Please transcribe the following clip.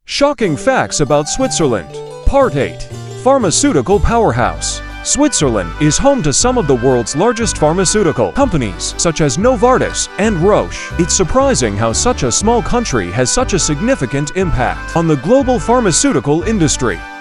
Shocking facts about Switzerland. Part 8. Pharmaceutical Powerhouse. Switzerland is home to some of the world's largest pharmaceutical companies, such as Novartis and Roche. It's surprising how such a small country has such a significant impact on the global pharmaceutical industry.